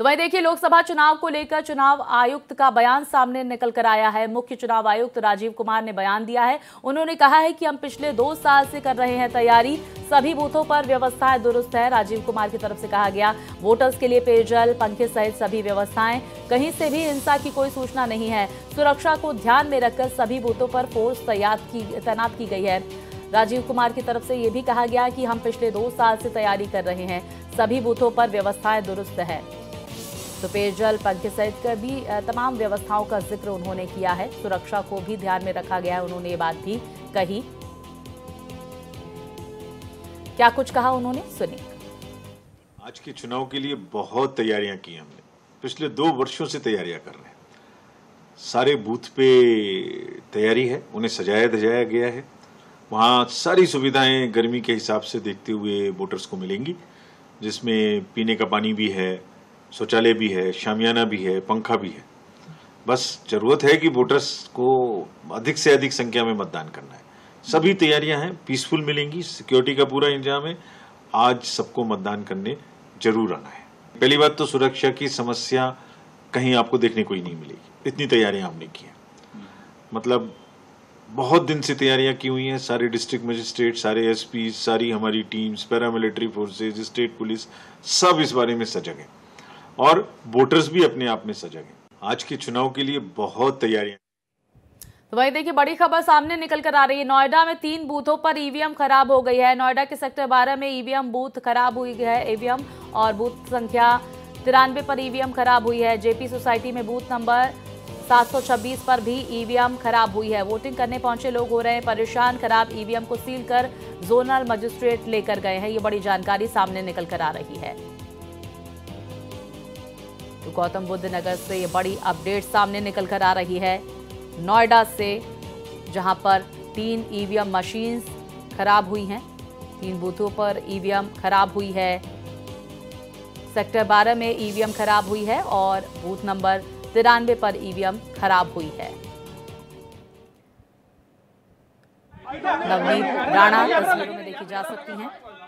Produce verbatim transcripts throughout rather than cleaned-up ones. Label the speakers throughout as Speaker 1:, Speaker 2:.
Speaker 1: तो वही देखिए, लोकसभा चुनाव को लेकर चुनाव आयुक्त का बयान सामने निकल कर आया है। मुख्य चुनाव आयुक्त राजीव कुमार ने बयान दिया है। उन्होंने कहा है कि हम पिछले दो साल से कर रहे हैं तैयारी, सभी बूथों पर व्यवस्थाएं दुरुस्त है। राजीव कुमार की तरफ से कहा गया, वोटर्स के लिए पेयजल, पंखे सहित सभी व्यवस्थाएं, कहीं से भी हिंसा की कोई सूचना नहीं है। सुरक्षा को ध्यान में रखकर सभी बूथों पर फोर्स तैनात की तैनात की गई है। राजीव कुमार की तरफ से यह भी कहा गया कि हम पिछले दो साल से तैयारी कर रहे हैं, सभी बूथों पर व्यवस्थाएं दुरुस्त है। तो पेयजल, पंखे सहित का भी तमाम व्यवस्थाओं का जिक्र उन्होंने किया है। सुरक्षा को भी ध्यान में रखा गया है, उन्होंने ये बात भी कही। क्या कुछ कहा उन्होंने, सुनिए।
Speaker 2: आज के चुनाव के लिए बहुत तैयारियां की हमने, पिछले दो वर्षों से तैयारियां कर रहे हैं। सारे बूथ पे तैयारी है, उन्हें सजाया धजाया गया है। वहाँ सारी सुविधाएं गर्मी के हिसाब से देखते हुए वोटर्स को मिलेंगी, जिसमें पीने का पानी भी है, शौचालय भी है, शामियाना भी है, पंखा भी है। बस जरूरत है कि वोटर्स को अधिक से अधिक संख्या में मतदान करना है। सभी तैयारियां हैं, पीसफुल मिलेंगी, सिक्योरिटी का पूरा इंतजाम है। आज सबको मतदान करने जरूर आना है। पहली बात तो सुरक्षा की समस्या कहीं आपको देखने को ही नहीं मिलेगी, इतनी तैयारियां हमने की हैं। मतलब बहुत दिन से तैयारियां की हुई हैं। सारे डिस्ट्रिक्ट मजिस्ट्रेट, सारे एसपी, सारी हमारी teams, paramilitary forces, state police, सब इस बारे में सजग हैं और वोटर्स भी अपने आप में सजग हैं। आज के चुनाव के लिए बहुत तैयारियां।
Speaker 1: तो वही देखिए, बड़ी खबर सामने निकल कर आ रही है। नोएडा में तीन बूथों पर ईवीएम खराब हो गई है। नोएडा के सेक्टर बारह में ईवीएम बूथ खराब हुई है ईवीएम और बूथ संख्या तिरानवे पर ईवीएम खराब हुई है। जेपी सोसाइटी में बूथ नंबर सात सौ छब्बीस पर भी ईवीएम खराब हुई है। वोटिंग करने पहुंचे लोग हो रहे हैं परेशान। खराब ईवीएम को सील कर जोनल मजिस्ट्रेट लेकर गए हैं। ये बड़ी जानकारी सामने निकल कर आ रही है। तो गौतम बुद्ध नगर से ये बड़ी अपडेट सामने निकल कर आ रही है, नोएडा से, जहां पर तीन ईवीएम मशीन्स खराब हुई हैं। तीन बूथों पर ईवीएम खराब हुई है। सेक्टर बारह में ईवीएम खराब हुई है और बूथ नंबर तिरानवे पर ईवीएम खराब हुई है। नवनीत राणा तस्वीरों में देखी जा सकती हैं।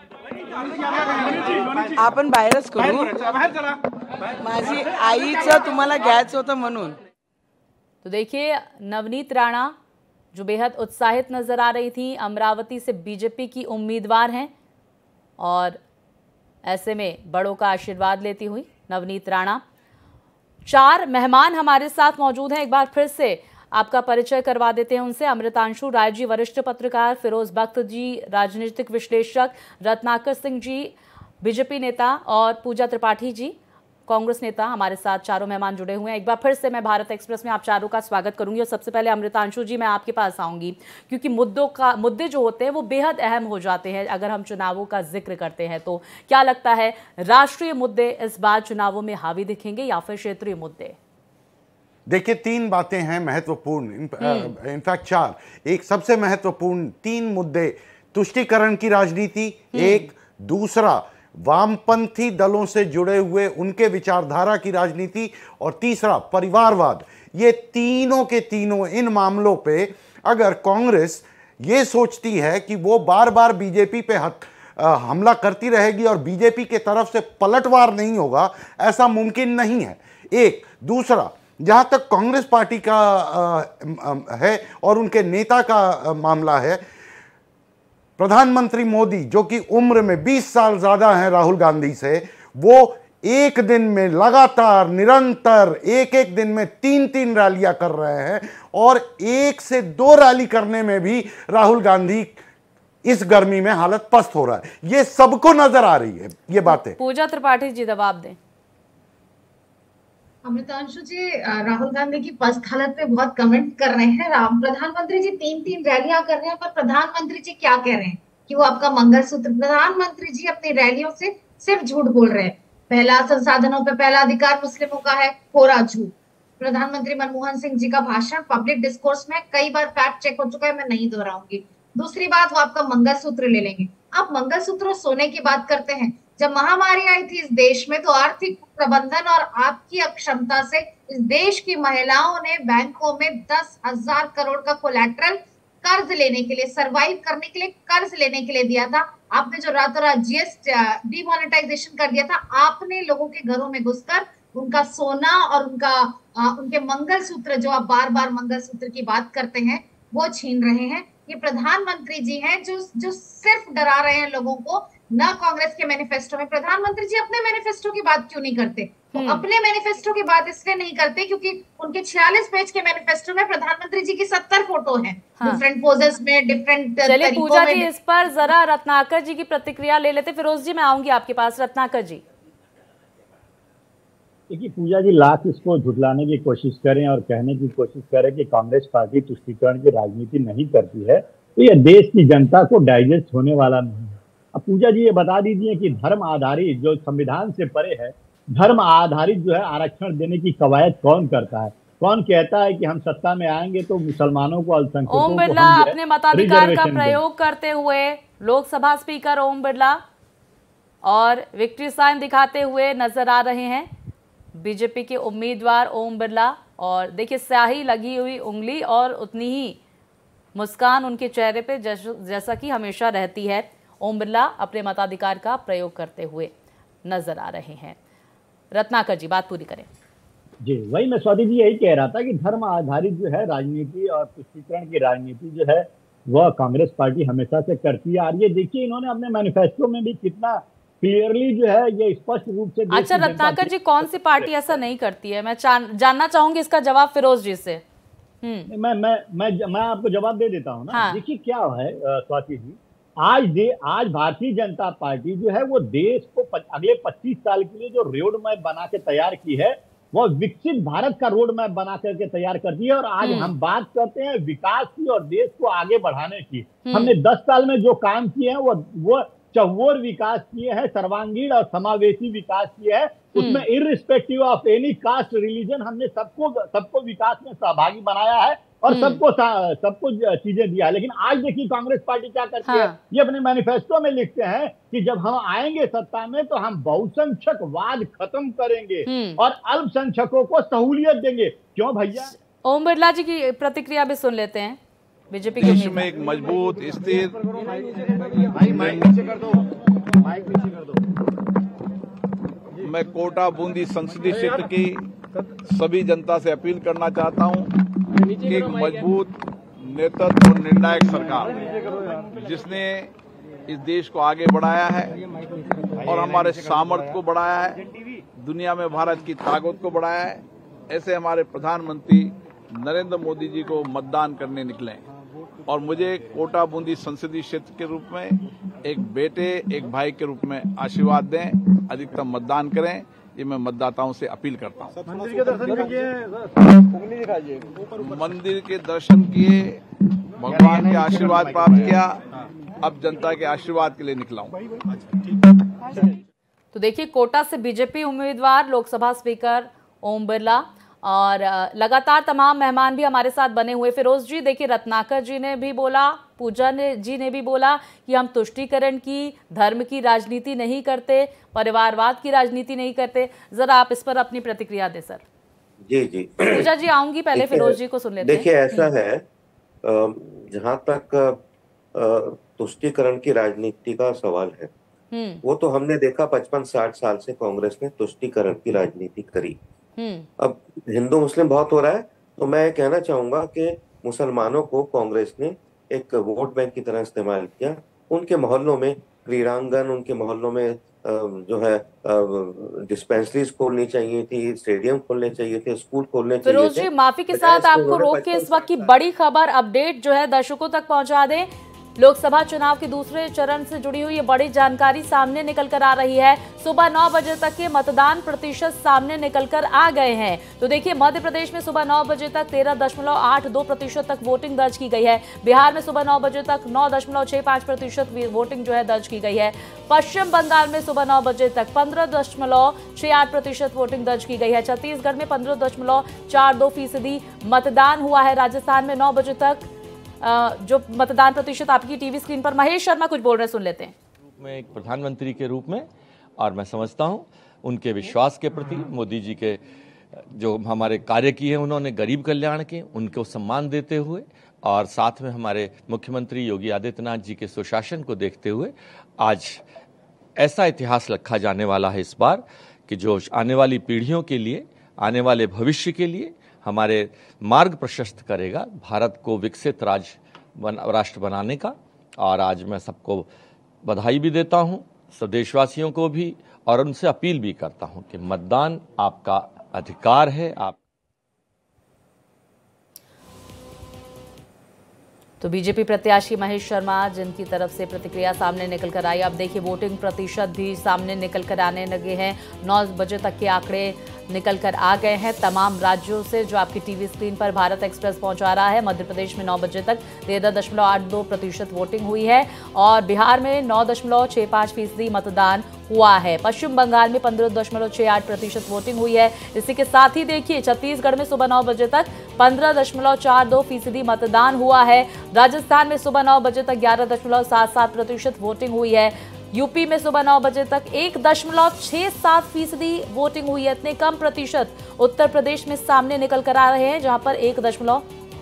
Speaker 3: आपण बाहेरच करू, माझी आईचं तुम्हाला घ्यायचं होतं म्हणून।
Speaker 1: तो देखिए, नवनीत राणा जो बेहद उत्साहित नजर आ रही थी, अमरावती से बीजेपी की उम्मीदवार हैं और ऐसे में बड़ों का आशीर्वाद लेती हुई नवनीत राणा। चार मेहमान हमारे साथ मौजूद हैं, एक बार फिर से आपका परिचय करवा देते हैं उनसे। अमृतांशु राय जी, वरिष्ठ पत्रकार, फिरोज बख्त जी, राजनीतिक विश्लेषक, रत्नाकर सिंह जी, बीजेपी नेता, और पूजा त्रिपाठी जी, कांग्रेस नेता, हमारे साथ चारों मेहमान जुड़े हुए हैं। एक बार फिर से मैं भारत एक्सप्रेस में आप चारों का स्वागत करूंगी। और सबसे पहले अमृतांशु जी, मैं आपके पास आऊंगी, क्योंकि मुद्दों का मुद्दे जो होते हैं वो बेहद अहम हो जाते हैं अगर हम चुनावों का जिक्र करते हैं। तो क्या लगता है, राष्ट्रीय मुद्दे इस बार चुनावों में हावी दिखेंगे या फिर क्षेत्रीय मुद्दे?
Speaker 4: देखिए, तीन बातें हैं महत्वपूर्ण, इनफैक्ट चार। एक सबसे महत्वपूर्ण तीन मुद्दे: तुष्टीकरण की राजनीति, एक, दूसरा वामपंथी दलों से जुड़े हुए उनके विचारधारा की राजनीति, और तीसरा परिवारवाद। ये तीनों के तीनों इन मामलों पे अगर कांग्रेस ये सोचती है कि वो बार बार बीजेपी पे हथ हमला करती रहेगी और बीजेपी के तरफ से पलटवार नहीं होगा, ऐसा मुमकिन नहीं है। एक, दूसरा, जहां तक कांग्रेस पार्टी का आ, है और उनके नेता का आ, मामला है, प्रधानमंत्री मोदी, जो कि उम्र में बीस साल ज्यादा हैं राहुल गांधी से, वो एक दिन में लगातार निरंतर एक एक दिन में तीन तीन रैलियां कर रहे हैं और एक से दो रैली करने में भी राहुल गांधी इस गर्मी में हालत पस्त हो रहा है। ये सबको नजर आ रही है ये बातें।
Speaker 1: पूजा त्रिपाठी जी, जवाब दें।
Speaker 5: अमृतांशु जी, राहुल गांधी की पस्त हालत पे बहुत कमेंट कर रहे हैं। राम प्रधानमंत्री जी तीन तीन रैलियां कर रहे हैं, पर प्रधानमंत्री जी क्या कह रहे हैं कि वो आपका मंगलसूत्र। प्रधानमंत्री जी अपनी रैलियों से सिर्फ झूठ बोल रहे हैं। पहला, संसाधनों पे पहला अधिकार मुस्लिमों का है, कोरा झूठ। प्रधानमंत्री मनमोहन सिंह जी का भाषण पब्लिक डिस्कोर्स में कई बार फैक्ट चेक हो चुका है, मैं नहीं दोहराऊंगी। दूसरी बात, वो आपका मंगलसूत्र ले लेंगे। आप मंगलसूत्र और सोने की बात करते हैं। जब महामारी आई थी इस देश में, तो आर्थिक प्रबंधन और आपकी अक्षमता से इस देश की महिलाओं ने बैंकों में दस हजार करोड़ का कोलैटरल कर्ज लेने के लिए, सरवाइव करने के लिए कर्ज लेने के लिए दिया था। आपने जो रातों रात जीएसटी डिमोनेटाइजेशन कर दिया था, आपने लोगों के घरों में घुसकर उनका सोना और उनका आ, उनके मंगलसूत्र, जो आप बार बार मंगलसूत्र की बात करते हैं, वो छीन रहे हैं। ये प्रधानमंत्री जी हैं जो जो सिर्फ डरा रहे हैं लोगों को। ना कांग्रेस के मैनिफेस्टो में, प्रधानमंत्री जी अपने मैनिफेस्टो की बात क्यों नहीं करते? तो अपने मैनिफेस्टो की बात इसलिए नहीं करते क्योंकि उनके छियालीस पेज के मैनिफेस्टो में प्रधानमंत्री जी की सत्तर फोटो हैं, डिफरेंट पोजेस में, डिफरेंट
Speaker 1: चलिए पूजा जी, इस पर जरा रत्नाकर जी की प्रतिक्रिया ले लेते। फिरोज जी, मैं आऊंगी आपके पास। रत्नाकर जी,
Speaker 6: देखिए पूजा जी, लाख इसको झुठलाने की कोशिश करें और कहने की कोशिश करें कि कांग्रेस पार्टी तुष्टीकरण की राजनीति नहीं करती है, तो यह देश की जनता को डाइजेस्ट होने वाला नहीं है। अब पूजा जी ये बता दीजिए कि धर्म आधारित जो संविधान से परे है, धर्म आधारित जो है आरक्षण देने की कवायद कौन करता है? कौन कहता है कि हम सत्ता में आएंगे तो मुसलमानों को, अल्पसंख्यकों को
Speaker 1: ओम बिरला अपने मताधिकार का प्रयोग करते हुए लोकसभा स्पीकर ओम बिरला और विक्ट्री साइन दिखाते हुए नजर आ रहे हैं बीजेपी के उम्मीदवार ओम बिरला। और देखिए स्याही लगी हुई उंगली और उतनी ही मुस्कान उनके चेहरे पे जैसा कि हमेशा रहती है। ओम बिरला अपने मताधिकार का प्रयोग करते हुए नजर आ रहे हैं। रत्नाकर जी, बात पूरी करें।
Speaker 6: जी, वही मैं स्वाति जी यही कह रहा था कि धर्म आधारित जो है राजनीति और तुष्टीकरण की राजनीति जो है वह कांग्रेस पार्टी हमेशा से करती आ रही है। देखिए इन्होंने अपने मैनिफेस्टो में भी कितना क्लियरली जो है ये स्पष्ट रूप से।
Speaker 1: अच्छा रत्नाकर जी, कौन सी पार्टी ऐसा नहीं करती है? मैं जानना चाहूंगी इसका जवाब फिरोज जी से।
Speaker 6: हम्म मैं मैं मैं मैं आपको जवाब दे देता हूँ ना। हाँ। देखिए क्या है स्वाति जी, आज दे आज भारतीय जनता पार्टी जो है वो देश को अगले पच्चीस साल के लिए जो रोड मैप बना के तैयार की है, वो विकसित भारत का रोड मैप बना करके तैयार करती है। और आज हम बात करते हैं विकास की और देश को आगे बढ़ाने की। हमने दस साल में जो काम किए हैं वो वो चौवर विकास किए हैं, सर्वांगीण और समावेशी विकास किए हैं। उसमें irrespective of any caste religion हमने सबको सबको विकास में सहभागी बनाया है और सबको सबको चीजें दिया है। लेकिन आज देखिए कांग्रेस पार्टी क्या करती हाँ। है, ये अपने मैनिफेस्टो में लिखते हैं कि जब हम आएंगे सत्ता में तो हम बहुसंख्यकवाद खत्म करेंगे और अल्पसंख्यकों को सहूलियत देंगे। क्यों भैया?
Speaker 1: ओम बिरला जी की प्रतिक्रिया भी सुन लेते हैं। बीजेपी के
Speaker 7: देश में एक मजबूत स्थिर मैं कोटा बूंदी संसदीय क्षेत्र की सभी जनता से अपील करना चाहता हूं कि एक मजबूत नेतृत्व और निर्णायक सरकार जिसने इस देश को आगे बढ़ाया है और हमारे सामर्थ्य को बढ़ाया है, दुनिया में भारत की ताकत को बढ़ाया है, ऐसे हमारे प्रधानमंत्री नरेंद्र मोदी जी को मतदान करने निकले। और मुझे कोटा बूंदी संसदीय क्षेत्र के रूप में एक बेटे एक भाई के रूप में आशीर्वाद दें, अधिकतम मतदान करें, ये मैं मतदाताओं से अपील करता हूं।
Speaker 8: मंदिर के दर्शन किए,
Speaker 7: मंदिर के दर्शन किए, भगवान के आशीर्वाद प्राप्त किया, अब जनता के आशीर्वाद के लिए निकला हूं।
Speaker 1: तो देखिए कोटा से बीजेपी उम्मीदवार लोकसभा स्पीकर ओम बिरला और लगातार तमाम मेहमान भी हमारे साथ बने हुए। फिरोज जी, देखिए रत्नाकर जी ने भी बोला, पूजा ने जी ने भी बोला कि हम तुष्टीकरण की, धर्म की राजनीति नहीं करते, परिवारवाद की राजनीति नहीं करते। जरा आप इस पर अपनी प्रतिक्रिया दें सर।
Speaker 9: जी जी
Speaker 1: पूजा जी आऊंगी, पहले फिरोज जी को सुन लेते हैं।
Speaker 9: देखिए ऐसा है, जहां तक तुष्टीकरण की राजनीति का सवाल है, वो तो हमने देखा पचपन साठ साल से कांग्रेस ने तुष्टीकरण की राजनीति करी। अब हिंदू मुस्लिम बहुत हो रहा है, तो मैं कहना चाहूंगा कि मुसलमानों को कांग्रेस ने एक वोट बैंक की तरह इस्तेमाल किया। उनके मोहल्लों में क्रीड़ांगन, उनके मोहल्लों में जो है डिस्पेंसरीज खोलनी चाहिए थी, स्टेडियम खोलने चाहिए थे, स्कूल खोलने चाहिए थे।
Speaker 1: फिरोज जी माफी के साथ आपको रोक के इस वक्त की बड़ी खबर अपडेट जो है दर्शकों तक पहुंचा दें। लोकसभा चुनाव के दूसरे चरण से जुड़ी हुई ये बड़ी जानकारी सामने निकल कर आ रही है। सुबह नौ बजे तक के मतदान प्रतिशत सामने निकल कर आ गए हैं। तो देखिए मध्य प्रदेश में सुबह नौ बजे तक तेरह दशमलव आठ दो प्रतिशत तक वोटिंग दर्ज की गई है। बिहार में सुबह नौ बजे तक नौ दशमलव छह पाँच प्रतिशत वोटिंग जो है दर्ज की गई है। पश्चिम बंगाल में सुबह नौ बजे तक पंद्रह दशमलव छह आठ प्रतिशत वोटिंग दर्ज की गई है। छत्तीसगढ़ में पंद्रह दशमलव चार दो फीसदी मतदान हुआ है। राजस्थान में नौ बजे तक जो मतदान प्रतिशत आपकी टीवी स्क्रीन पर, महेश शर्मा कुछ बोल रहे हैं, सुन लेते हैं।
Speaker 8: मैं एक प्रधानमंत्री के रूप में, और मैं समझता हूं उनके विश्वास के प्रति, मोदी जी के जो हमारे कार्य किए हैं उन्होंने गरीब कल्याण के, उनको सम्मान देते हुए और साथ में हमारे मुख्यमंत्री योगी आदित्यनाथ जी के सुशासन को देखते हुए आज ऐसा इतिहास लिखा जाने वाला है इस बार कि जो आने वाली पीढ़ियों के लिए, आने वाले भविष्य के लिए हमारे मार्ग प्रशस्त करेगा भारत को विकसित राज्य बन, राष्ट्र बनाने का। और आज मैं सबको बधाई भी देता हूं, सब देशवासियों को भी, और उनसे अपील भी करता हूं कि मतदान आपका अधिकार है। आप
Speaker 1: तो बीजेपी प्रत्याशी महेश शर्मा जिनकी तरफ से प्रतिक्रिया सामने निकल कर आई। अब देखिए वोटिंग प्रतिशत भी सामने निकल कर आने लगे हैं। नौ बजे तक के आंकड़े निकल कर आ गए हैं तमाम राज्यों से, जो आपकी टीवी स्क्रीन पर भारत एक्सप्रेस पहुंचा रहा है। मध्य प्रदेश में नौ बजे तक तेरह दशमलव आठ दो प्रतिशत वोटिंग हुई है और बिहार में नौ दशमलव छः पाँच फीसदी मतदान हुआ है। पश्चिम बंगाल में पंद्रह दशमलव छः आठ प्रतिशत वोटिंग हुई है। इसी के साथ ही देखिए छत्तीसगढ़ में सुबह नौ बजे तक पंद्रह दशमलव चार दो फीसदी मतदान हुआ है। राजस्थान में सुबह नौ बजे तक ग्यारह दशमलव सात सात प्रतिशत वोटिंग हुई है। यूपी में सुबह नौ बजे तक एक दशमलव छह सात फीसदी वोटिंग हुई है। इतने कम प्रतिशत उत्तर प्रदेश में सामने निकल कर आ रहे हैं, जहां पर एक दशमलव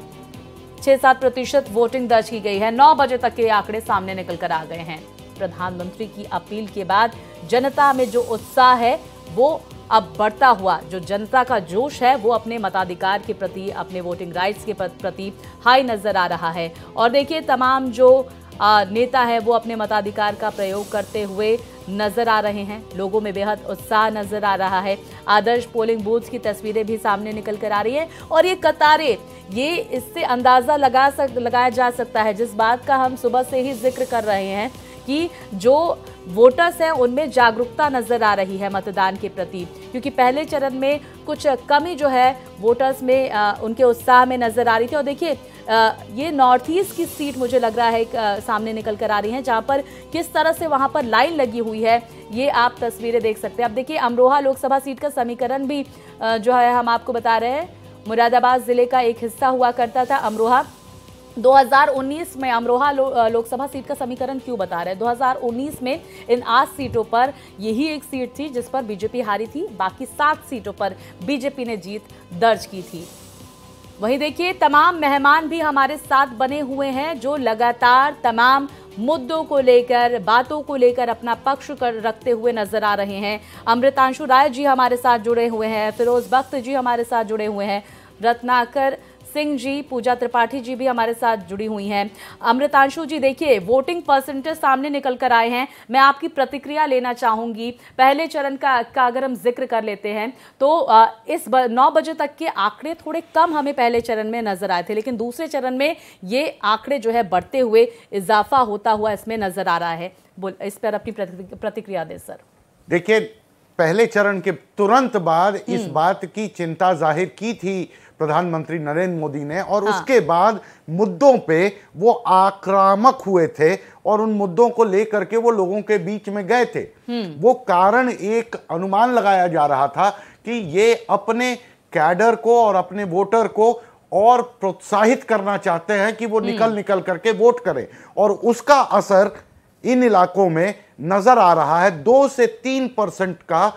Speaker 1: छह सात प्रतिशत वोटिंग दर्ज की गई है। नौ बजे तक के आंकड़े सामने निकल कर आ गए हैं। प्रधानमंत्री की अपील के बाद जनता में जो उत्साह है वो अब बढ़ता हुआ, जो जनता का जोश है वो अपने मताधिकार के प्रति, अपने वोटिंग राइट्स के प्रति हाई नजर आ रहा है। और देखिए तमाम जो नेता है वो अपने मताधिकार का प्रयोग करते हुए नजर आ रहे हैं। लोगों में बेहद उत्साह नजर आ रहा है। आदर्श पोलिंग बूथ्स की तस्वीरें भी सामने निकल कर आ रही हैं और ये कतारें, ये इससे अंदाजा लगा सक लगाया जा सकता है जिस बात का हम सुबह से ही जिक्र कर रहे हैं कि जो वोटर्स हैं उनमें जागरूकता नजर आ रही है मतदान के प्रति, क्योंकि पहले चरण में कुछ कमी जो है वोटर्स में आ, उनके उत्साह में नजर आ रही थी। और देखिए ये नॉर्थ ईस्ट की सीट मुझे लग रहा है आ, सामने निकल कर आ रही है, जहां पर किस तरह से वहां पर लाइन लगी हुई है ये आप तस्वीरें देख सकते हैं। अब देखिए अमरोहा लोकसभा सीट का समीकरण भी आ, जो है हम आपको बता रहे हैं। मुरादाबाद जिले का एक हिस्सा हुआ करता था अमरोहा। दो हज़ार उन्नीस में अमरोहा लो, लोकसभा सीट का समीकरण क्यों बता रहे हैं? दो हज़ार उन्नीस में इन आठ सीटों पर यही एक सीट थी जिस पर बीजेपी हारी थी, बाकी सात सीटों पर बीजेपी ने जीत दर्ज की थी। वहीं देखिए तमाम मेहमान भी हमारे साथ बने हुए हैं जो लगातार तमाम मुद्दों को लेकर, बातों को लेकर अपना पक्ष कर रखते हुए नजर आ रहे हैं। अमृतांशु राय जी हमारे साथ जुड़े हुए हैं, फिरोज बख्त जी हमारे साथ जुड़े हुए हैं, रत्नाकर सिंह जी, पूजा त्रिपाठी जी भी हमारे साथ जुड़ी हुई हैं। अमृतांशु जी देखिए वोटिंग परसेंटेज सामने निकल कर आए हैं, मैं आपकी प्रतिक्रिया लेना चाहूंगी। पहले चरण का, का अगर हम जिक्र कर लेते हैं तो इस नौ बजे तक के आंकड़े थोड़े कम हमें पहले चरण में नजर आए थे, लेकिन दूसरे चरण में ये आंकड़े जो है बढ़ते हुए इजाफा होता हुआ इसमें नजर आ रहा है। बोल इस पर अपनी प्रतिक्रिया दे सर।
Speaker 4: देखिए पहले चरण के तुरंत बाद इस बात की चिंता जाहिर की थी प्रधानमंत्री नरेंद्र मोदी ने, और हाँ। उसके बाद मुद्दों पे वो आक्रामक हुए थे और उन मुद्दों को लेकर के वो लोगों के बीच में गए थे। वो कारण एक अनुमान लगाया जा रहा था कि ये अपने कैडर को और अपने वोटर को और प्रोत्साहित करना चाहते हैं कि वो निकल निकल करके वोट करें, और उसका असर इन इलाकों में नजर आ रहा है। दो से तीन परसेंट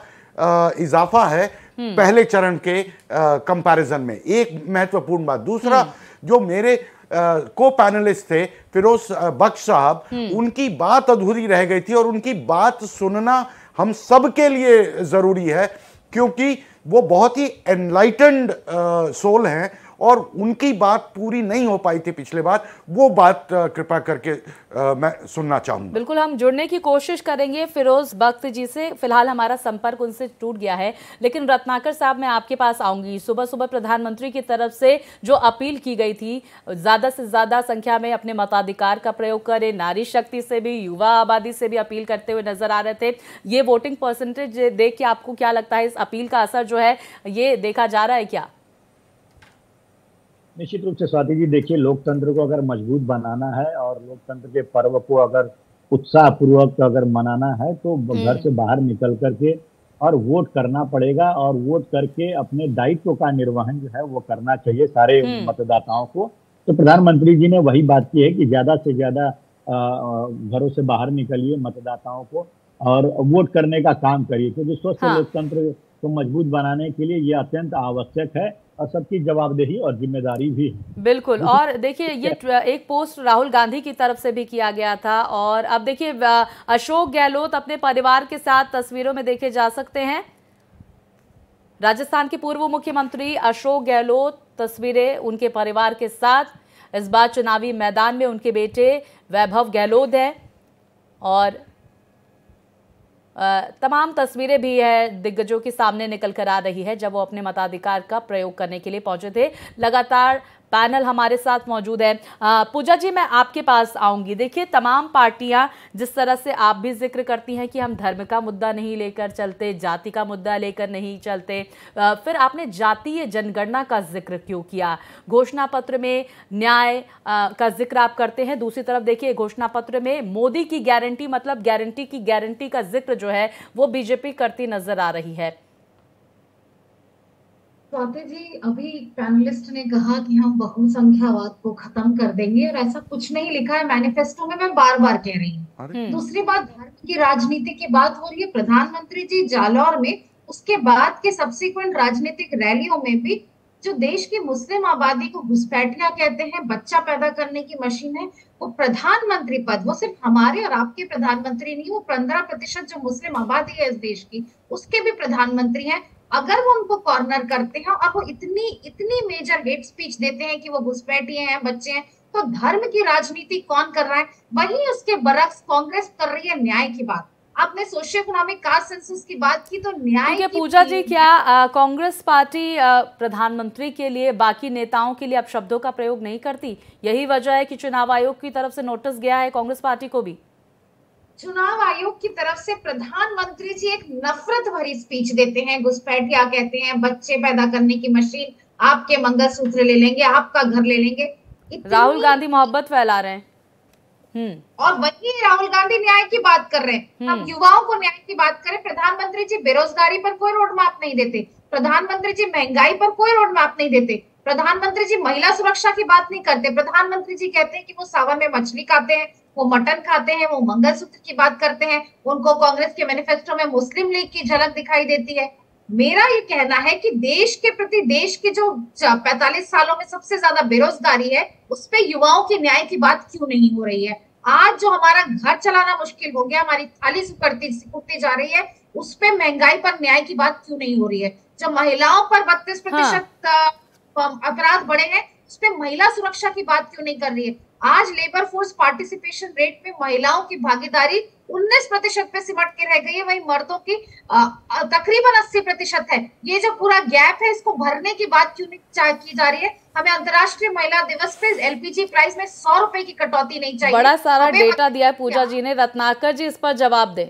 Speaker 4: का इजाफा है पहले चरण के कंपैरिजन में। एक महत्वपूर्ण बात। दूसरा, जो मेरे को पैनलिस्ट थे फिरोज बख्श साहब, उनकी बात अधूरी रह गई थी और उनकी बात सुनना हम सब के लिए जरूरी है, क्योंकि वो बहुत ही एनलाइटेंड सोल हैं और उनकी बात पूरी नहीं हो पाई थी पिछले बार। वो बात कृपा करके आ, मैं सुनना चाहूंगा।
Speaker 1: बिल्कुल, हम जुड़ने की कोशिश करेंगे फिरोज बख्त जी से। फिलहाल हमारा संपर्क उनसे टूट गया है, लेकिन रत्नाकर साहब मैं आपके पास आऊंगी। सुबह सुबह प्रधानमंत्री की तरफ से जो अपील की गई थी, ज्यादा से ज्यादा संख्या में अपने मताधिकार का प्रयोग करें, नारी शक्ति से भी, युवा आबादी से भी अपील करते हुए नजर आ रहे थे। ये वोटिंग परसेंटेज देख के आपको क्या लगता है, इस अपील का असर जो है ये देखा जा रहा है क्या?
Speaker 6: निश्चित रूप से स्वाति जी, देखिए लोकतंत्र को अगर मजबूत बनाना है और लोकतंत्र के पर्व को अगर उत्साह पूर्वक अगर मनाना है तो घर से बाहर निकल करके और वोट करना पड़ेगा, और वोट करके अपने दायित्व का निर्वहन जो है वो करना चाहिए सारे मतदाताओं को। तो प्रधानमंत्री जी ने वही बात की है कि ज्यादा से ज्यादा घरों से बाहर निकलिए, मतदाताओं को और वोट करने का काम करिए, क्योंकि स्वस्थ हाँ। लोकतंत्र को मजबूत बनाने के लिए ये अत्यंत आवश्यक है और सबकी जवाबदेही और जिम्मेदारी भी है।
Speaker 1: बिल्कुल। और देखिए ये एक पोस्ट राहुल गांधी की तरफ से भी किया गया था, और अब देखिए अशोक गहलोत अपने परिवार के साथ तस्वीरों में देखे जा सकते हैं। राजस्थान के पूर्व मुख्यमंत्री अशोक गहलोत, तस्वीरें उनके परिवार के साथ। इस बार चुनावी मैदान में उनके बेटे वैभव गहलोत हैं और तमाम तस्वीरें भी है दिग्गजों के सामने निकल कर आ रही है जब वो अपने मताधिकार का प्रयोग करने के लिए पहुंचे थे। लगातार पैनल हमारे साथ मौजूद है। पूजा जी, मैं आपके पास आऊंगी। देखिए, तमाम पार्टियां जिस तरह से आप भी जिक्र करती हैं कि हम धर्म का मुद्दा नहीं लेकर चलते, जाति का मुद्दा लेकर नहीं चलते, फिर आपने जातीय जनगणना का जिक्र क्यों किया? घोषणा पत्र में न्याय का जिक्र आप करते हैं, दूसरी तरफ देखिए घोषणा पत्र में मोदी की गारंटी, मतलब गारंटी की गारंटी का जिक्र जो है वो बीजेपी करती नजर आ रही है।
Speaker 5: स्वाति जी, अभी पैनलिस्ट ने कहा कि हम बहुसंख्यावाद को खत्म कर देंगे और ऐसा कुछ नहीं लिखा है मैनिफेस्टो में, मैं बार बार कह रही हूँ। दूसरी बात, धर्म की राजनीति की बात हो रही है। प्रधानमंत्री जी जालौर में, उसके बाद के सब्सिक्वेंट राजनीतिक रैलियों में भी जो देश की मुस्लिम आबादी को घुसपैठिया कहते हैं, बच्चा पैदा करने की मशीन है, वो प्रधानमंत्री पद, वो सिर्फ हमारे और आपके प्रधानमंत्री नहीं, वो पंद्रह प्रतिशत जो मुस्लिम आबादी है इस देश की, उसके भी प्रधानमंत्री हैं। अगर वो उनको कॉर्नर करते हैं और वो इतनी इतनी मेजर हेट स्पीच देते हैं कि वो घुसपैठिए हैं, बच्चे हैं, तो धर्म की राजनीति कौन कर रहा है? वहीं उसके बरक्स कांग्रेस कर रही है न्याय की बात। आपने सोशियो इकोनॉमिक कास्ट सेंसस की बात की, तो न्याय की
Speaker 1: पूजा जी, क्या कांग्रेस पार्टी आ, प्रधानमंत्री के लिए, बाकी नेताओं के लिए अब शब्दों का प्रयोग नहीं करती? यही वजह है कि चुनाव आयोग की तरफ से नोटिस गया है कांग्रेस पार्टी को भी।
Speaker 5: चुनाव आयोग की तरफ से प्रधानमंत्री जी एक नफरत भरी स्पीच देते हैं, घुसपैठिया कहते हैं, बच्चे पैदा करने की मशीन, आपके मंगलसूत्र ले लेंगे, आपका घर ले लेंगे।
Speaker 1: राहुल गांधी मोहब्बत फैला रहे हैं
Speaker 5: और वही राहुल गांधी न्याय की बात कर रहे हैं। हम युवाओं को न्याय की बात करें, प्रधानमंत्री जी बेरोजगारी पर कोई रोड मैप नहीं देते, प्रधानमंत्री जी महंगाई पर कोई रोड मैप नहीं देते, प्रधानमंत्री जी महिला सुरक्षा की बात नहीं करते। प्रधानमंत्री जी कहते हैं कि वो सावन में मछली खाते हैं, वो मटन खाते हैं, वो मंगलसूत्र की बात करते हैं। उनको कांग्रेस के मैनिफेस्टो में मुस्लिम लीग की झलक दिखाई देती है। मेरा ये कहना है कि देश के प्रति, देश के जो पैंतालीस सालों में सबसे ज्यादा बेरोजगारी है, उस पे युवाओं की न्याय की बात क्यों नहीं हो रही है? आज जो हमारा घर चलाना मुश्किल हो गया, हमारी थाली सिकुड़ती सिकुड़ती जा रही है, उस पे महंगाई पर न्याय की बात क्यों नहीं हो रही है? जो महिलाओं पर बत्तीस प्रतिशत अपराध बढ़े हैं, उस पे महिला सुरक्षा की बात क्यों नहीं कर रही है? आज लेबर फोर्स पार्टिसिपेशन रेट में महिलाओं की भागीदारी उन्नीस प्रतिशत पे सिमट के रह गई है, वही मर्दों की तकरीबन अस्सी प्रतिशत है। ये जो पूरा गैप है, इसको भरने की बात क्यों नहीं की जा रही है? हमें अंतर्राष्ट्रीय महिला दिवस पे एलपीजी प्राइस में सौ रुपए की कटौती नहीं चाहिए।
Speaker 1: बड़ा सारा डेटा दिया है पूजा जी ने। रत्नाकर जी, इस पर जवाब दे।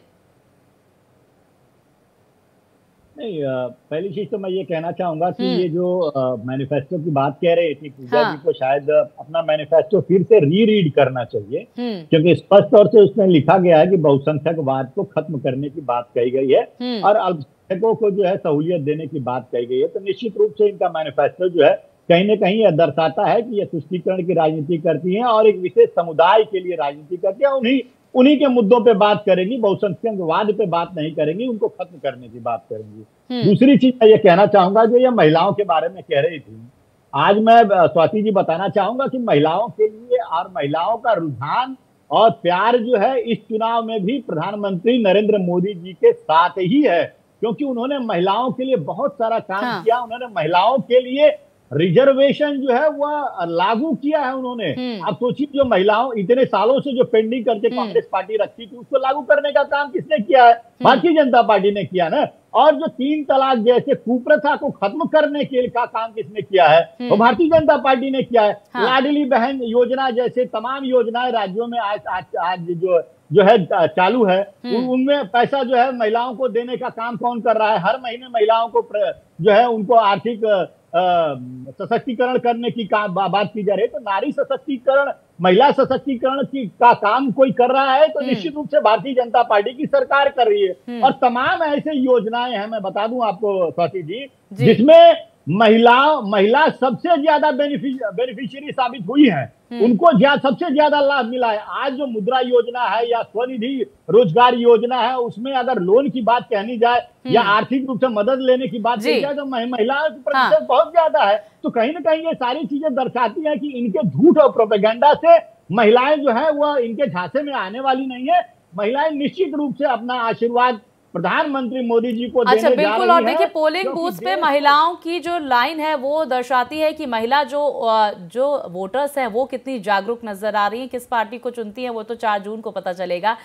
Speaker 6: नहीं, पहली चीज तो मैं ये कहना चाहूंगा कि ये जो मैनिफेस्टो की बात कह रहे थे पूजा हाँ। जी को शायद अपना मैनिफेस्टो फिर से री रीड करना चाहिए, क्योंकि स्पष्ट तौर से उसमें लिखा गया है कि बहुसंख्यकवाद को खत्म करने की बात कही गई है और अल्पसंख्यकों को जो है सहूलियत देने की बात कही गई है। तो निश्चित रूप से इनका मैनिफेस्टो जो है कहीं ना कहीं यह दर्शाता है कि यह तुष्टीकरण की राजनीति करती है और एक विशेष समुदाय के लिए राजनीति करती है। उन्हीं उन्हीं के मुद्दों पे बात करेंगी, बहुसंख्यकवाद पे बात नहीं करेंगी, उनको खत्म करने की बात करेंगी। दूसरी चीज मैं ये कहना चाहूंगा, जो ये महिलाओं के बारे में कह रही थी, आज मैं स्वाति जी बताना चाहूंगा कि महिलाओं के लिए और महिलाओं का रुझान और प्यार जो है इस चुनाव में भी प्रधानमंत्री नरेंद्र मोदी जी के साथ ही है, क्योंकि उन्होंने महिलाओं के लिए बहुत सारा काम हाँ। किया। उन्होंने महिलाओं के लिए रिजर्वेशन जो है वह लागू किया है उन्होंने। आप सोचिए, जो महिलाओं इतने सालों से जो पेंडिंग करके कांग्रेस पार्टी रखी थी, उसको लागू करने का काम किसने किया है? भारतीय जनता पार्टी ने किया ना। और जो तीन तलाक जैसे कुप्रथा को खत्म करने के का काम किसने किया है? वो भारतीय जनता पार्टी ने किया है। हाँ। लाडली बहन योजना जैसे तमाम योजनाएं राज्यों में आज आज, आज जो जो है चालू है, उनमें पैसा जो है महिलाओं को देने का काम कौन कर रहा है? हर महीने महिलाओं को जो है उनको आर्थिक सशक्तिकरण करने की का, बात की जा रही है। तो नारी सशक्तिकरण, महिला सशक्तिकरण की का काम कोई कर रहा है तो निश्चित रूप से भारतीय जनता पार्टी की सरकार कर रही है। और तमाम ऐसे योजनाएं हैं, मैं बता दूं आपको स्वाति जी, जी, जिसमें महिला महिला सबसे ज्यादा बेनिफिशियरी साबित हुई है, उनको सबसे ज्यादा लाभ मिला है। आज जो मुद्रा योजना है या स्वनिधि रोजगार योजना है, उसमें अगर लोन की बात कहनी जाए या आर्थिक रूप से मदद लेने की बात की जाए तो महिलाओं की प्रतिशत हाँ। बहुत ज्यादा है। तो कहीं ना कहीं ये सारी चीजें दर्शाती हैं कि इनके झूठ और प्रोपेगेंडा से महिलाएं जो है वह इनके झांसे में आने वाली नहीं है। महिलाएं निश्चित रूप से अपना आशीर्वाद प्रधानमंत्री मोदी जी को
Speaker 1: अच्छा
Speaker 6: देने जा
Speaker 1: बिल्कुल।
Speaker 6: रही
Speaker 1: और देखिए
Speaker 6: है,
Speaker 1: पोलिंग बूथ पे महिलाओं की जो लाइन है वो दर्शाती है कि महिला जो जो वोटर्स हैं वो कितनी जागरूक नजर आ रही है, किस पार्टी को चुनती है वो तो चार जून को पता चलेगा।